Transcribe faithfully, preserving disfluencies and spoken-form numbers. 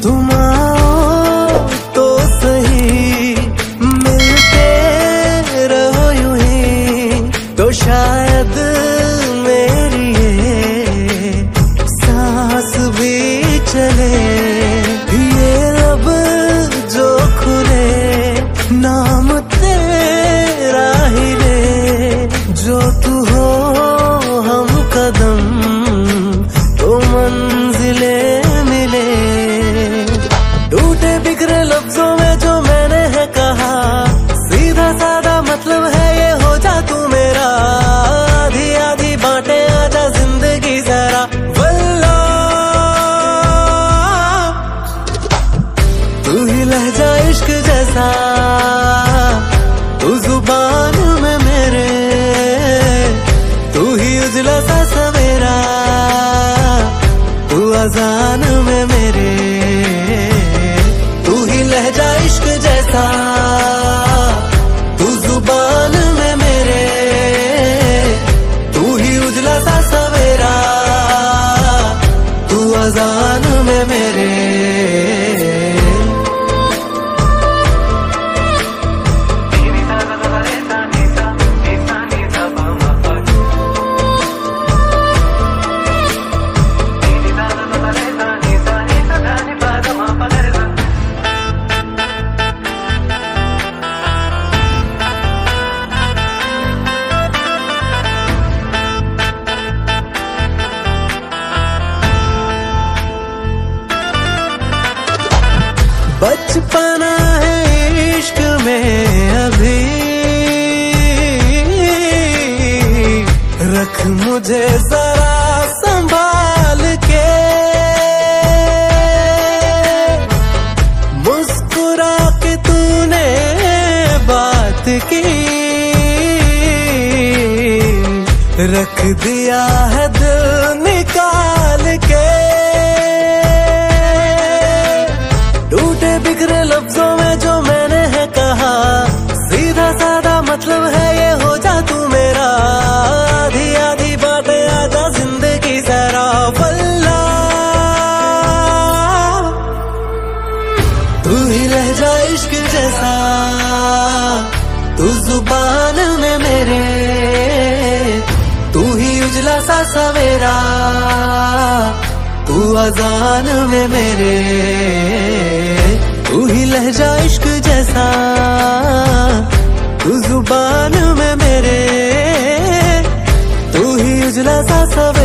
तुम आओ तो सही, मिलते रहो यूं ही, तो शायद मेरी ये सांस भी चले। ये लब जो खुले, नाम तेरा ही ले, जो तू हो हम कदम तो मंजिले मिले। टूटे बिखरे लफ्जों में जो मैंने है कहा, सीधा सादा मतलब है ये हो जा तू मेरा। आधी आधी बांटे आजा जिंदगी जरा, वल्ला तू ही लहजा इश्क जैसा, तू जुबान में मेरे, तू ही उजला सा सवेरा, तू अजान में मेरे। तू ही लहजा इश्क जैसा, तू जुबान में मेरे, तू ही उजला सा सवेरा, तू अजान में मेरे। बचपना है इश्क में अभी, रख मुझे जरा संभाल के। मुस्कुरा के तूने बात की, रख दिया है दिल निकाल के। टूटे बिखरे लफ्जों में जो मैंने है कहा, सीधा सादा मतलब है ये हो जा तू मेरा। आधी आधी बातें आजा जिंदगी जरा, वल्ला तू ही लहजा इश्क जैसा, तू जुबान में मेरे, तू ही उजला सा सवेरा, तू अजान में मेरे। तू ही लहजा इश्क जैसा, तू जुबान में मेरे, तू ही उजला सा सवेरा।